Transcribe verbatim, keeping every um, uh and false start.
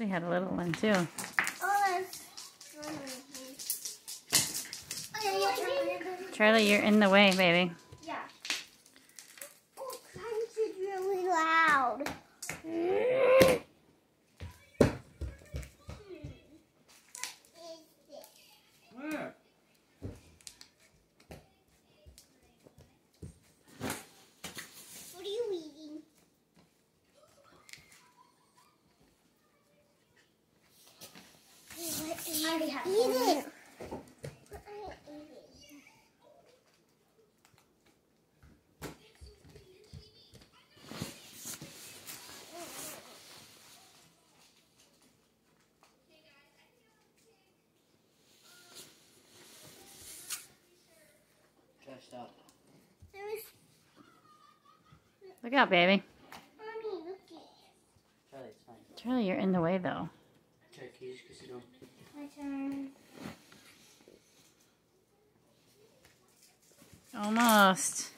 Charlie had a little one too. Oh, Charlie, you're in the way, baby. yeah. Oh, this is really loud. Where? What are you eating? I already have eat it. Stop. Look out, baby. Mommy, look at Charlie, it's fine. Charlie, you're in the way though. Charlie, can you just go sit down? my turn. Almost.